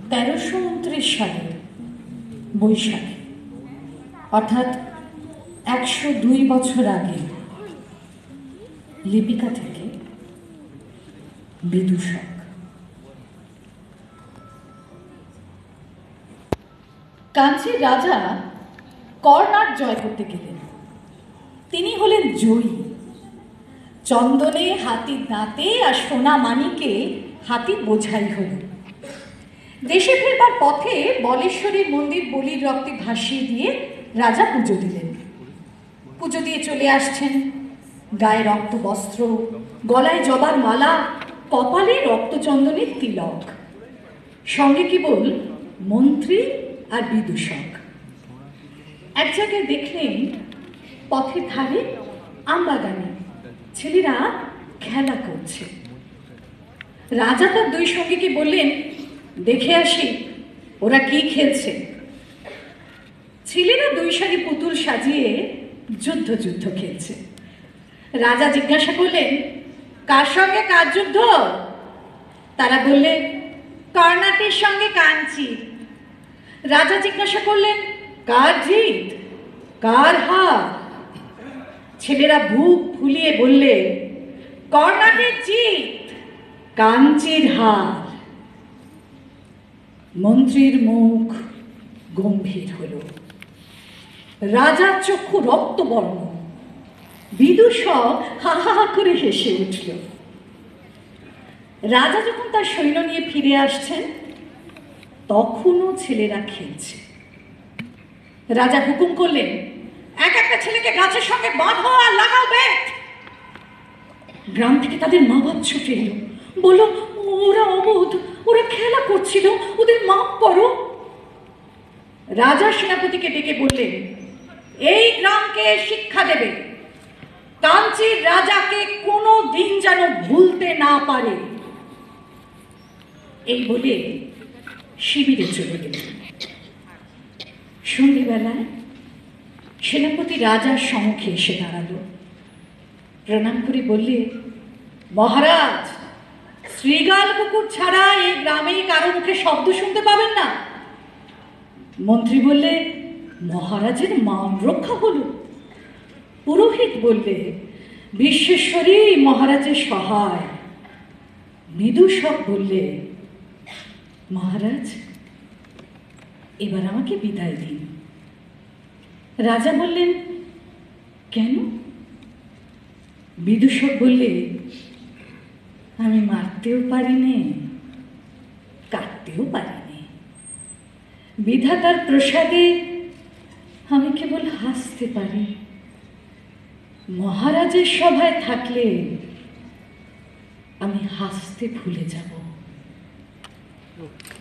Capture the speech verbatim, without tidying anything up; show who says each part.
Speaker 1: তেরোশো উনত্রিশ সালে বৈশাখে, অর্থাৎ একশো দুই বছর আগে লিপিকা থেকে বিদূষক। কাঞ্চীর রাজা কর্ণাট জয় করতে গেলেন। তিনি হলেন জয়ী। চন্দনে হাতির দাঁতে আর সোনা মানিকে হাতি বোঝাই হল। দেশে ফেরবার পথে বলেশ্বরীর মন্দির বলির রক্তে ভাসিয়ে দিয়ে রাজা পুজো দিলেন। পুজো দিয়ে চলে আসছেন, গায়ে রক্ত বস্ত্র, গলায় জবার মালা, কপালে রক্তচন্দনের তিলক, সঙ্গে কেবল মন্ত্রী আর বিদূষক। এক জায়গায় দেখলেন পথের ধারে আমবাগানে ছেলেরা খেলা করছে। রাজা তার দুই সঙ্গীকে বললেন, দেখে আসি ওরা কি খেলছে। ছেলেরা দুই সারি পুতুল সাজিয়ে যুদ্ধ যুদ্ধ খেলছে। রাজা জিজ্ঞাসা করলেন, কার সঙ্গে কার যুদ্ধ? তারা বললে, কর্ণাটের সঙ্গে কাঞ্চীর। রাজা জিজ্ঞাসা করলেন, কার জিত কার হার? ছেলেরা বুক ফুলিয়ে বললে, কর্ণাটের জিত, কাঞ্চীর হার। মন্ত্রীর মুখ গম্ভীর হল, রাজার চক্ষু রক্তবর্ণ। বিদূষক হা হা হা করে হেসে উঠল। রাজা যখন তার সৈন্য নিয়ে ফিরে আসছেন, তখনও ছেলেরা খেলছে। রাজা হুকুম করলেন, এক একটা ছেলেকে গাছের সঙ্গে বাঁধো আর লাগাও বেত। গ্রাম থেকে তাদের মা বাপ ছুটে এলো, বলল, ওরা অবোধ, ওরা খেলা করছিল, ওদের মাপ করো। রাজা সেনাপতিকে ডেকে বললেন, এই গ্রামকে শিক্ষা দেবে, কাঞ্চীর রাজাকে কোনো দিন যেন ভুলতে না পারে। এই বলে শিবিরে চলে গেলেন। সন্ধ্যেবেলায় সেনাপতি রাজার সম্মুখে এসে দাঁড়ালো। প্রণাম করে বললে, মহারাজ, শ্রীগাল পুকুর ছাড়া এই গ্রামে কারো মুখে শব্দ শুনতে পাবেন না। মন্ত্রী বললে, মহারাজের মান রক্ষা হলো। পুরোহিত বললে, বিশ্বেশ্বরী মহারাজের সহায়। বিদূষক বললে, মহারাজ, এবার আমাকে বিদায় দিন। রাজা বললেন, কেন? বিদূষক বললে, আমি মারতেও পারিনি, কাটতেও পারিনি। বিধাতার প্রসাদে আমি কেবল হাসতে পারি। মহারাজের সভায় থাকলে আমি হাসতে ভুলে যাব।